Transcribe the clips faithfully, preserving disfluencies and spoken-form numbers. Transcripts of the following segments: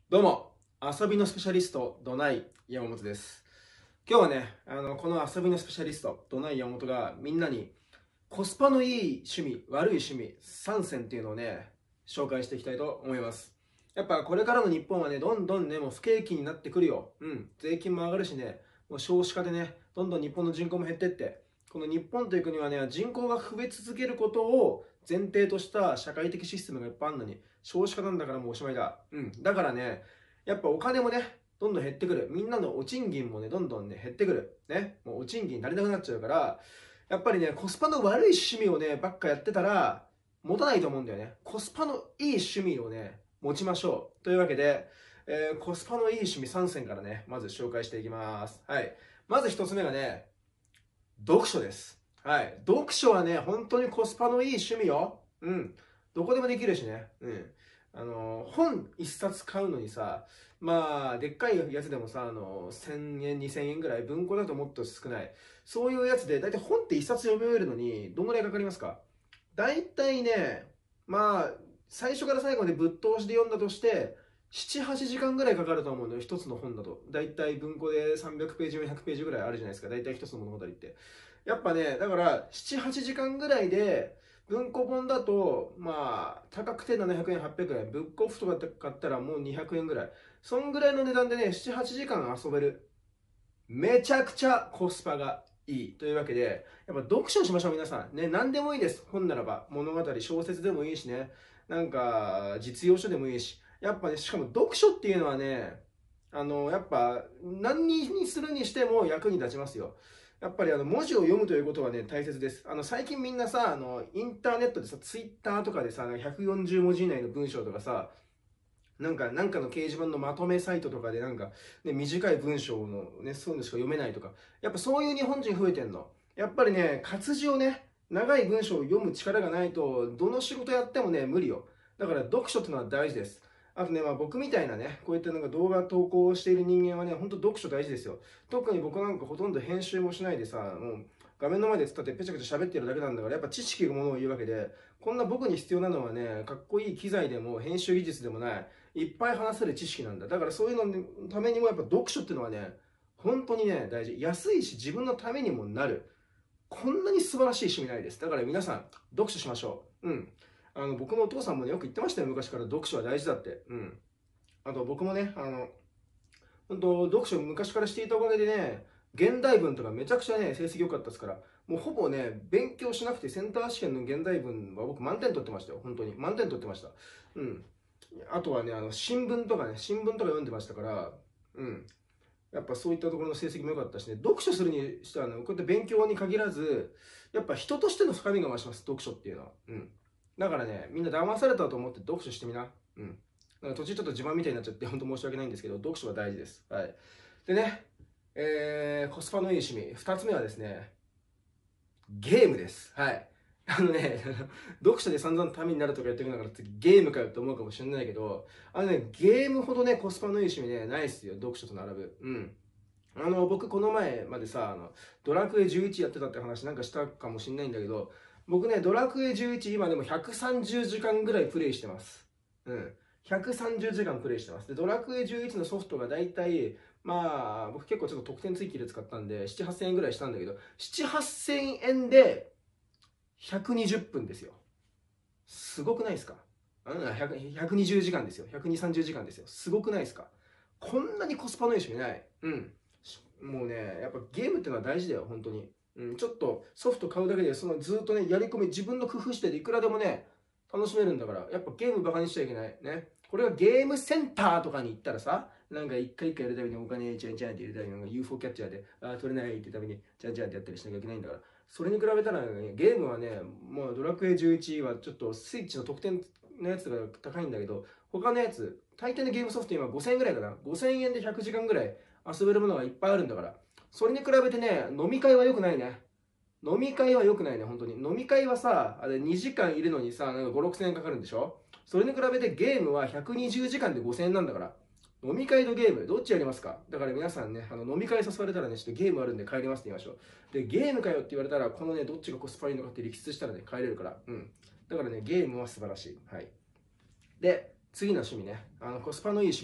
どうも、遊びのスペシャリスト、ドナイ山本です。今日はね、あのこの遊びのスペシャリスト、ドナイ山本がみんなにコスパのいい趣味、悪い趣味、さん選っていうのをね、紹介していきたいと思います。やっぱこれからの日本はね、どんどんね、もう不景気になってくるよ。うん、税金も上がるしね、もう少子化でね、どんどん日本の人口も減ってって、この日本という国はね、人口が増え続けることを前提とした社会的システムがいっぱいあるのに、少子化なんだからもうおしまいだ。うん、だからね、やっぱお金もね、どんどん減ってくる。みんなのお賃金もね、どんどんね、減ってくる。ね、もうお賃金足りなくなっちゃうから、やっぱりね、コスパの悪い趣味をね、ばっかやってたら、持たないと思うんだよね。コスパのいい趣味をね、持ちましょう。というわけで、えーコスパのいい趣味さん選からね、まず紹介していきます。はい。まずひとつめがね、読書です。はい。読書はね、本当にコスパのいい趣味よ。うん。どこでもできるしね。うん。あの、本一冊買うのにさ、まあ、でっかいやつでもさ、あの、せんえん、にせんえんぐらい、文庫だともっと少ない。そういうやつで、だいたい本って一冊読み終えるのに、どんぐらいかかりますか？だいたいね、まあ、最初から最後までぶっ通しで読んだとして、なな、はちじかんぐらいかかると思うのよ、一つの本だと。だいたい文庫でさんびゃくページ、よんひゃくページぐらいあるじゃないですか、だいたい一つの物語って。やっぱね、だから、なな、はちじかんぐらいで、文庫本だと、まあ、高くてななひゃくえん、はっぴゃくえん。ブックオフとか買ったらもうにひゃくえんぐらい。そんぐらいの値段でね、なな、はちじかん遊べる。めちゃくちゃコスパがいい。というわけで、やっぱ読書しましょう、皆さん。ね、何でもいいです。本ならば。物語、小説でもいいしね。なんか、実用書でもいいし。やっぱね、しかも読書っていうのはね、あの、やっぱ、何にするにしても役に立ちますよ。やっぱりあの文字を読むということはね、大切です。あの最近みんなさ、あのインターネットでさ、ツイッターとかでさ、ひゃくよんじゅう文字以内の文章とかさ、なんか、なんかの掲示板のまとめサイトとかでなんか、ね、短い文章のね、そういうのしか読めないとか、やっぱそういう日本人増えてんの。やっぱりね、活字をね、長い文章を読む力がないと、どの仕事やってもね、無理よ。だから読書ってのは大事です。あとね、まあ僕みたいなね、こういったなんか動画投稿している人間はね、ほんと読書大事ですよ。特に僕なんかほとんど編集もしないでさ、もう画面の前で伝ってペチャペチャ喋ってるだけなんだから、やっぱ知識がものを言うわけで、こんな僕に必要なのはね、かっこいい機材でも編集技術でもない、いっぱい話せる知識なんだ。だからそういうののためにもやっぱ読書っていうのはね、本当にね、大事。安いし自分のためにもなる。こんなに素晴らしい趣味ないです。だから皆さん、読書しましょう。うん。あの、僕のお父さんもね、よく言ってましたよ、昔から読書は大事だって。うん。あと僕もね、あの、本当読書昔からしていたおかげでね、現代文とかめちゃくちゃね、成績良かったですから、もうほぼね、勉強しなくてセンター試験の現代文は僕満点取ってましたよ、本当に。満点取ってました。うん。あとはね、あの新聞とかね、新聞とか読んでましたから、うん。やっぱそういったところの成績も良かったしね、読書するにしてはね、こうやって勉強に限らず、やっぱ人としての深みが増します、読書っていうのは。うん。だからね、みんな騙されたと思って読書してみな。うん。なんか途中ちょっと自慢みたいになっちゃって、本当申し訳ないんですけど、読書は大事です。はい。でね、えー、コスパのいい趣味。二つ目はですね、ゲームです。はい。あのね、読書で散々ためになるとか言ってくるんだから次ゲームかよって思うかもしれないけど、あのね、ゲームほどね、コスパのいい趣味ね、ないっすよ、読書と並ぶ。うん。あの、僕この前までさ、あの、ドラクエじゅういちやってたって話なんかしたかもしれないんだけど、僕ね、ドラクエじゅういち今でもひゃくさんじゅうじかんぐらいプレイしてます。うん。ひゃくさんじゅうじかんプレイしてます。で、ドラクエじゅういちのソフトがだいたい、まあ、僕結構ちょっと特典付きで使ったんで、なな、はっせんえんぐらいしたんだけど、なな、はっせんえんでひゃくにじゅっぷんですよ。すごくないですか？うん、ひゃく ひゃくにじゅうじかんですよ。ひゃくにじゅう、さんじゅうじかんですよ。すごくないですか？こんなにコスパのいい趣味ない。うん。もうね、やっぱゲームってのは大事だよ、本当に。うん、ちょっとソフト買うだけで、そのずっとね、やり込み、自分の工夫してでいくらでもね、楽しめるんだから、やっぱゲームバカにしちゃいけない。ね。これがゲームセンターとかに行ったらさ、なんか一回一回やるたびにお金ちゃんちゃんって入れたり、なんか ユーフォー キャッチャーで、あー取れないってたびにちゃんちゃんってやったりしなきゃいけないんだから、それに比べたら、ね、ゲームはね、もうドラクエじゅういちはちょっとスイッチの得点のやつが高いんだけど、他のやつ、大抵のゲームソフト今ごせんえんぐらいかな。ごせんえんでひゃくじかんぐらい遊べるものがいっぱいあるんだから。それに比べてね、飲み会は良くないね。飲み会は良くないね、本当に。飲み会はさ、あれにじかんいるのにさ、なんかご、ろくせんえんかかるんでしょ？それに比べてゲームはひゃくにじゅうじかんでごせんえんなんだから。飲み会とゲーム、どっちやりますか？だから皆さんね、あの飲み会誘われたらね、ちょっとゲームあるんで帰りますって言いましょう。で、ゲームかよって言われたら、このね、どっちがコスパいいのかって力説したらね、帰れるから。うん。だからね、ゲームは素晴らしい。はい。で、次の趣味ね。あの、コスパのいい趣味。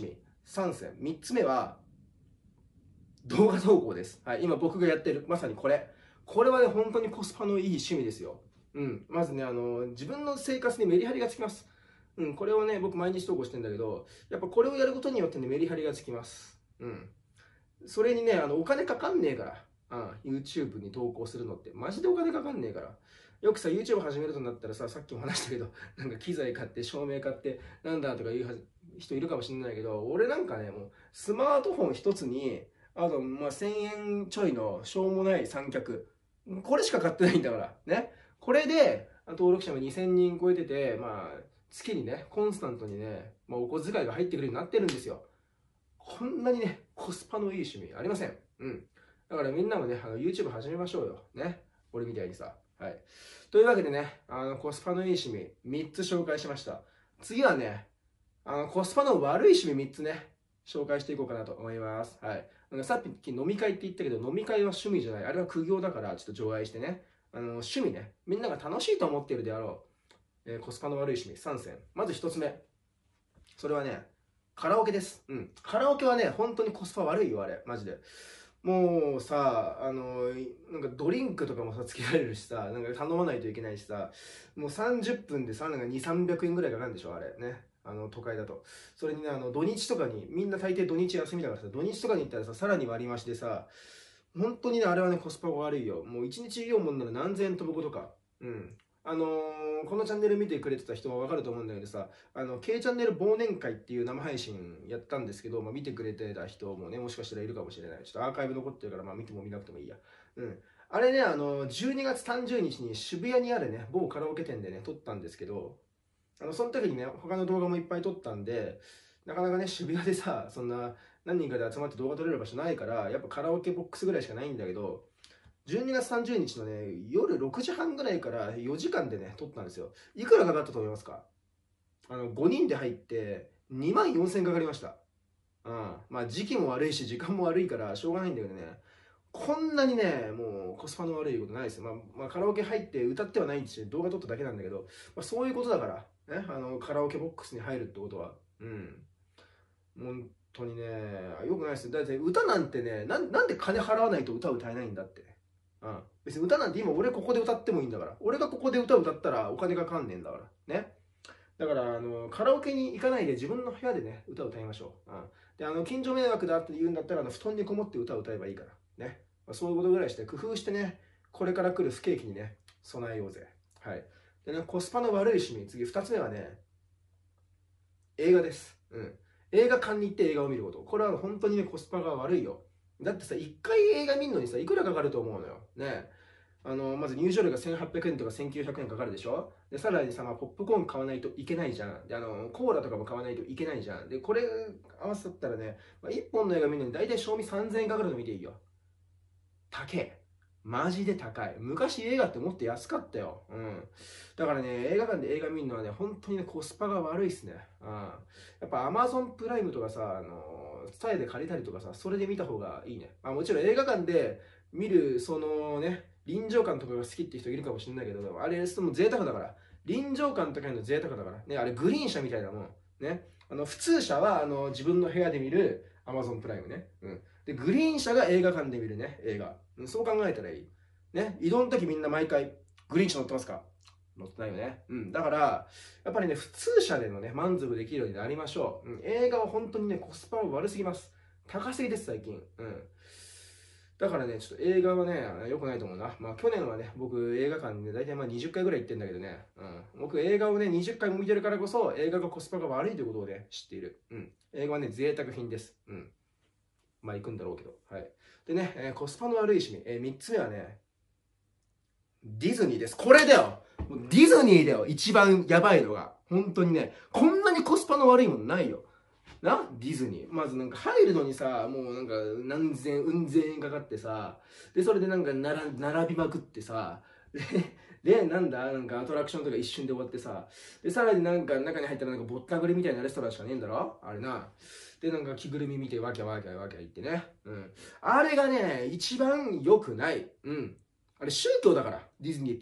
さん選。みっつめは、動画投稿です。はい。今僕がやってる、まさにこれ。これはね、本当にコスパのいい趣味ですよ。うん。まずね、あの、自分の生活にメリハリがつきます。うん。これをね、僕毎日投稿してんだけど、やっぱこれをやることによってね、メリハリがつきます。うん。それにね、あの、お金かかんねえから。うん。YouTube に投稿するのって、マジでお金かかんねえから。よくさ、YouTube 始めるとなったらさ、さっきも話したけど、なんか機材買って、照明買って、なんだとか言う人いるかもしれないけど、俺なんかね、もう、スマートフォン一つに、あと、まあ、せんえんちょいのしょうもない三脚。これしか買ってないんだから。ね。これで、登録者もにせんにん超えてて、まあ、月にね、コンスタントにね、まあ、お小遣いが入ってくるようになってるんですよ。こんなにね、コスパのいい趣味ありません。うん。だからみんなもね、あの YouTube 始めましょうよ。ね。俺みたいにさ。はい。というわけでね、あのコスパのいい趣味みっつ紹介しました。次はね、あのコスパの悪い趣味みっつね、紹介していこうかなと思います。はい。なんかさっき飲み会って言ったけど、飲み会は趣味じゃない。あれは苦行だから、ちょっと除外してね。あの趣味ね。みんなが楽しいと思っているであろう。えー、コスパの悪い趣味さん選。まずひとつめ。それはね、カラオケです。うん。カラオケはね、本当にコスパ悪いよ、あれ。マジで。もうさ、あの、なんかドリンクとかもさ、つけられるしさ、なんか頼まないといけないしさ、もうさんじゅっぷんでさ、なんかに、さんびゃくえんぐらいかかるんでしょ、あれ。ね。あの、都会だと。それにね、あの、土日とかに、みんな大抵土日休みだからさ、土日とかに行ったらさ、さらに割り増しでさ、本当にね、あれはね、コスパが悪いよ。もういちにちよんもんなら何千円飛ぶことか。うん。あのー、このチャンネル見てくれてた人はわかると思うんだけどさ、あの、K チャンネル忘年会っていう生配信やったんですけど、まあ、見てくれてた人もね、もしかしたらいるかもしれない。ちょっとアーカイブ残ってるから、まあ、見ても見なくてもいいや。うん。あれね、あの、じゅうにがつさんじゅうにちに渋谷にあるね、某カラオケ店でね、撮ったんですけど、あの、その時にね、他の動画もいっぱい撮ったんで、なかなかね、渋谷でさ、そんな何人かで集まって動画撮れる場所ないから、やっぱカラオケボックスぐらいしかないんだけど、じゅうにがつさんじゅうにちのね、夜ろくじはんぐらいからよじかんでね、撮ったんですよ。いくらかかったと思いますか？あの、ごにんで入ってにまんよんせんえんかかりました。うん。まあ時期も悪いし、時間も悪いからしょうがないんだけどね。こんなにね、もうコスパの悪いことないですよ。まあ、まあ、カラオケ入って歌ってはないし、動画撮っただけなんだけど、まあ、そういうことだから、ね、あの、カラオケボックスに入るってことは。うん。本当にね、よくないですよ。だって歌なんてね、なんなんで金払わないと歌歌えないんだって。うん。別に歌なんて今俺ここで歌ってもいいんだから。俺がここで歌歌ったらお金がかかんねえんだから。ね。だから、あの、カラオケに行かないで自分の部屋でね、歌を歌いましょう。うん。で、あの、近所迷惑だって言うんだったら、あの、布団にこもって歌を歌えばいいから。ね。まあ、そういうことぐらいして工夫してね、これから来る不景気にね、備えようぜ。はい。でね、コスパの悪い趣味。次、二つ目はね、映画です。うん。映画館に行って映画を見ること。これは本当にね、コスパが悪いよ。だってさ、一回映画見るのにさ、いくらかかると思うのよ。ね。あの、まず入場料がせんはっぴゃくえんとかせんきゅうひゃくえんかかるでしょ。で、さらにさ、まあ、ポップコーン買わないといけないじゃん。で、あの、コーラとかも買わないといけないじゃん。で、これ合わせたらね、まあ、いっぽんの映画見るのに大体賞味さんぜんえんかかるの見ていいよ。高え。マジで高い。昔映画ってもっと安かったよ。うん。だからね、映画館で映画見るのはね、本当にね、コスパが悪いっすね。うん。やっぱ Amazon プライムとかさ、あの、スタイで借りたりとかさ、それで見た方がいいね。まあもちろん映画館で見る、そのね、臨場感とかが好きって人いるかもしれないけど、あれ、その贅沢だから。臨場感とかの贅沢だから。ね、あれグリーン車みたいなもん。ね。あの、普通車は、あの、自分の部屋で見る Amazon プライムね。うん。で、グリーン車が映画館で見るね、映画。そう考えたらいい。ね、移動の時みんな毎回、グリーン車乗ってますか？乗ってないよね。うん。だから、やっぱりね、普通車でのね、満足できるようになりましょう。うん。映画は本当にね、コスパは悪すぎます。高すぎです、最近。うん。だからね、ちょっと映画はね、良くないと思うな。まあ去年はね、僕映画館にね、大体まあにじゅっかいぐらい行ってんだけどね。うん。僕映画をね、にじゅっかいも見てるからこそ、映画がコスパが悪いということをね、知っている。うん。映画はね、贅沢品です。うん。まあ行くんだろうけど。はい。でね、えーコスパの悪い趣味。えー、みっつめはね、ディズニーです。これだよ。もうディズニーだよ。一番やばいのが。本当にね、こんなにコスパの悪いもんないよ。なディズニー。まずなんか入るのにさ、もうなんか何千、うん千円かかってさ、で、それでなんか並並びまくってさ、で、で、なんだなんかアトラクションとか一瞬で終わってさ、で、さらになんか中に入ったらなんかぼったくりみたいなレストランしかねえんだろあれな。で、なんか着ぐるみ見てわきゃわきゃわきゃ言ってね。うん。あれがね、一番良くない。うん。あれ宗教だから、ディズニーっつうのは。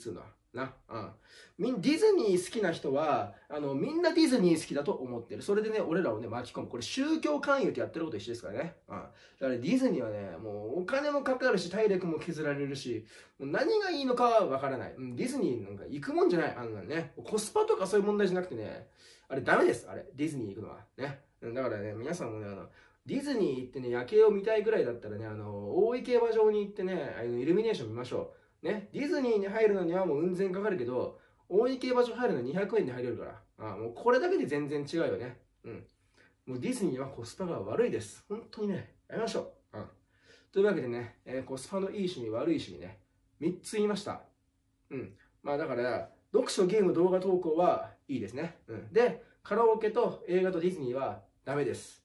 な。うん。みん、ディズニー好きな人は、あの、みんなディズニー好きだと思ってる。それでね、俺らをね、巻き込む。これ宗教勧誘ってやってること一緒ですからね。うん。だからディズニーはね、もうお金もかかるし、体力も削られるし、もう何がいいのかはわからない。うん、ディズニーなんか行くもんじゃない。あんなね。コスパとかそういう問題じゃなくてね、あれダメです。あれ。ディズニー行くのは。ね。うん、だからね、皆さんもね、あの、ディズニー行ってね、夜景を見たいぐらいだったらね、あの、大井競馬場に行ってね、あのイルミネーション見ましょう。ね、ディズニーに入るのにはもう運転かかるけど、大井競馬場入るのにひゃくえんで入れるから。ああ、もうこれだけで全然違うよね。うん。もうディズニーはコスパが悪いです。本当にね、やめましょう。うん。というわけでね、えーコスパのいい趣味、悪い趣味ね、みっつ言いました。うん。まあだから、読書、ゲーム、動画投稿はいいですね。うん。で、カラオケと映画とディズニーはダメです。